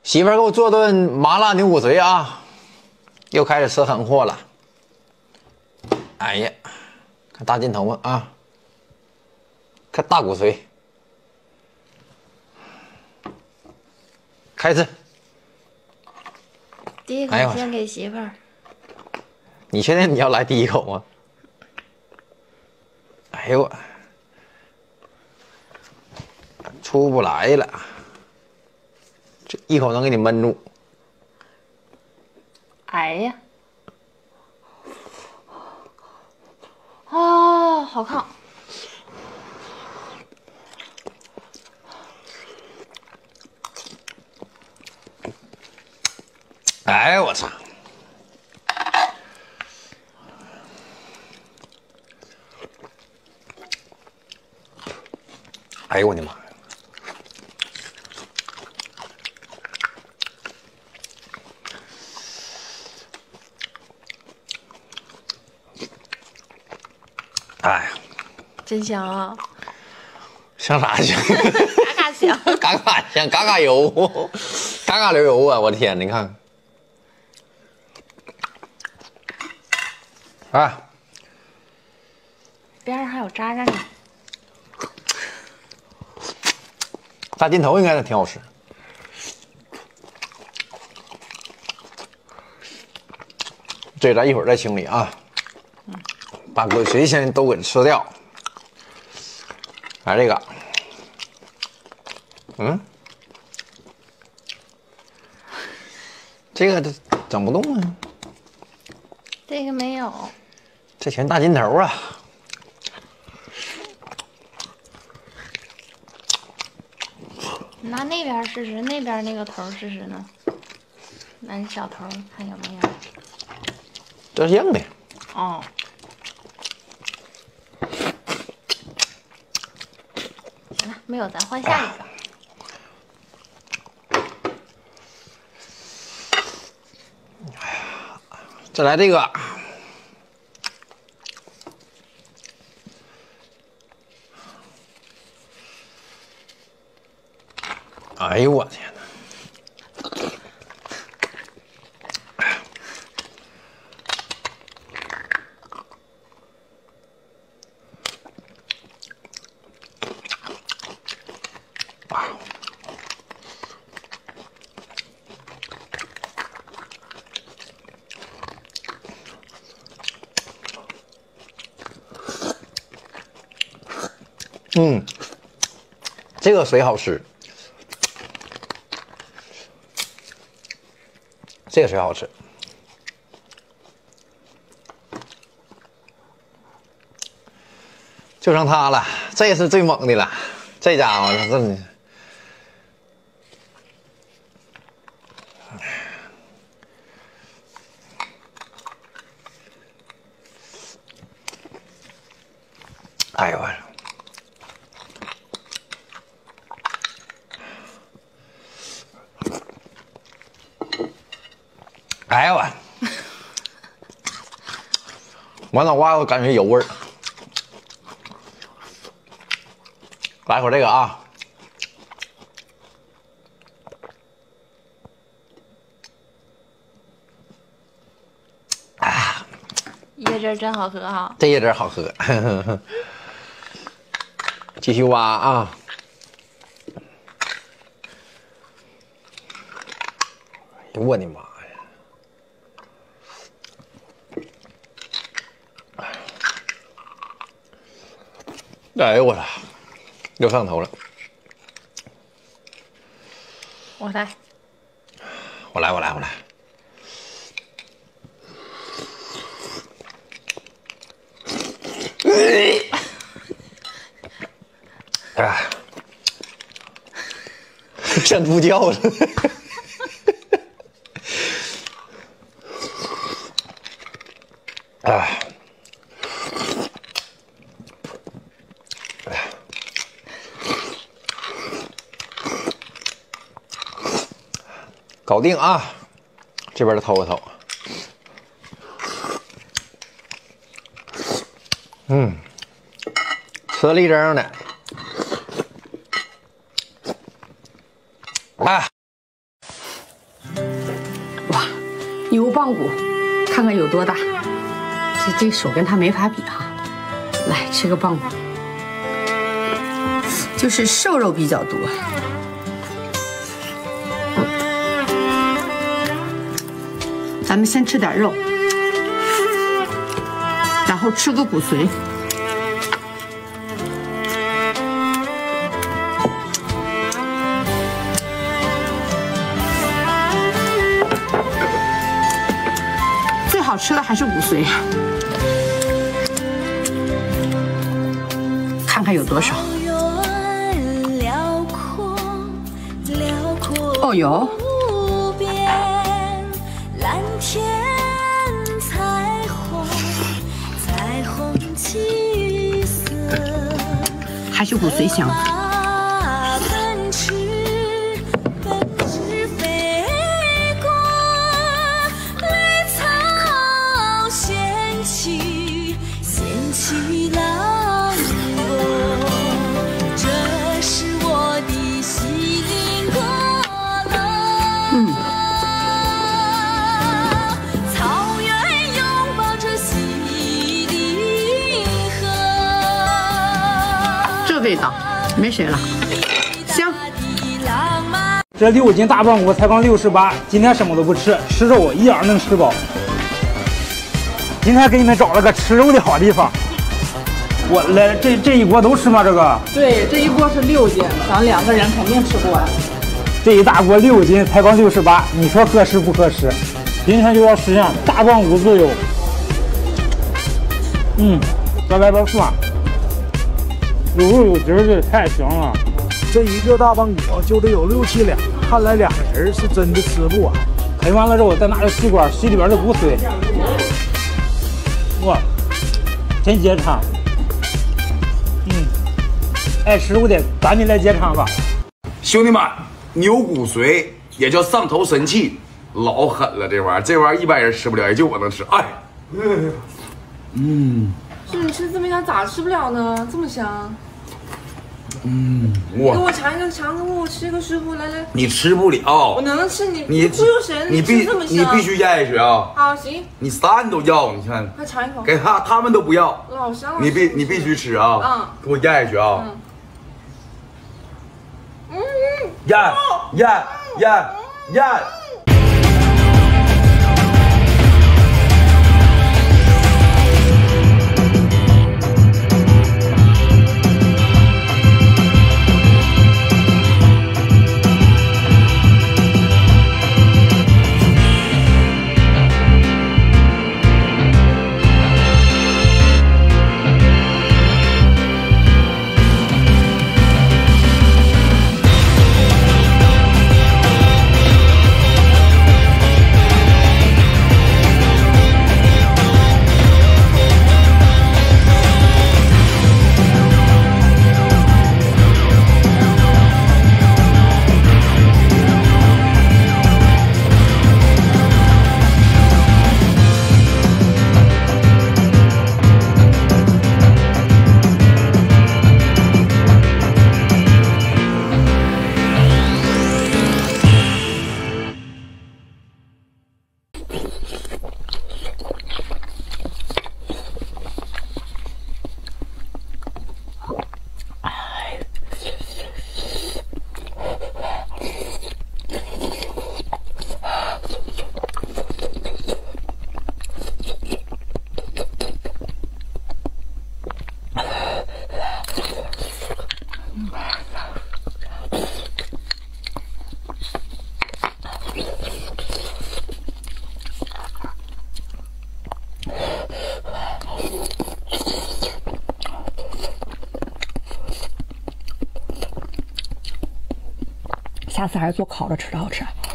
媳妇儿给我做顿麻辣牛骨髓啊，又开始吃狠货了。哎呀，看大劲头啊，看大骨髓，开吃。 第一口先给媳妇儿。 你确定你要来第一口吗？哎呦我，出不来了，这一口能给你闷住。 哎呀，啊，好烫！ 哎呦我操！哎呦我的妈呀！哎呀， 真香啊！ 香啥香？ 嘎嘎香， 嘎嘎香，嘎嘎油，嘎嘎流油啊！我的天，你看，啊， 边上还有渣渣呢。 大劲头应该是挺好吃。这咱一会儿再清理啊，把骨髓先都给吃掉。来这个，这个整不动啊， 这个没有， 这全大劲头啊！ 拿那边试试，那边那个头试试呢？拿小头看有没有。 这是硬的。 哦。行了，没有，咱换下一个。 再来这个，哎呦我天哪！这个水好吃，这个水好吃，就剩它了，这是最猛的了，这家伙真的。哎呦我！哎呦我！我脑瓜我感觉有味儿。来会儿这个啊！啊， 椰汁真好喝哈！ 这椰汁好喝。继续挖啊！哎呦我的妈呀！哎呦我操，又上头了！ 我来， 我来！哎，像猪叫似的。哎。搞定啊！这边的偷一偷。吃力争的。啊！ 棒骨，看看有多大。这手跟他没法比哈。来吃个棒骨，就是瘦肉比较多。咱们先吃点肉，然后吃个骨髓。最好吃的还是骨髓，看看有多少。哦有。还是骨髓香。味道没谁了，香。 这6斤大棒骨才刚68，今天什么都不吃，吃肉一样能吃饱。今天给你们找了个吃肉的好地方。我来，这一锅都吃吗？这个？ 对，这一锅是6斤，咱2个人肯定吃不完。 这一大锅6斤才刚68，你说合适不合适？今天就要实现大棒骨自由。这外边蒜。有肉有汁的，太香了！ 这一个大棒骨就得有6、7两，看来2个人是真的吃不完。 啃完了之后，再拿着吸管吸里边的骨髓，哇，真解馋！爱吃肉的赶紧来解馋吧！ 兄弟们，牛骨髓也叫上头神器，老狠了，这玩意儿一般人吃不了，也就我能吃。哎， 是你吃这么香，咋吃不了呢？这么香。 我给我尝一个，给我吃一个，师傅，来。 你吃不了， 我能吃，你忽悠神， 你吃这么香， 你必须咽下去啊！ 好，行， 你3都要，你看， 快尝一口， 给他们都不要， 老香了， 你必须吃啊！给我咽下去啊！咽。 下次还是做烤着吃的好吃。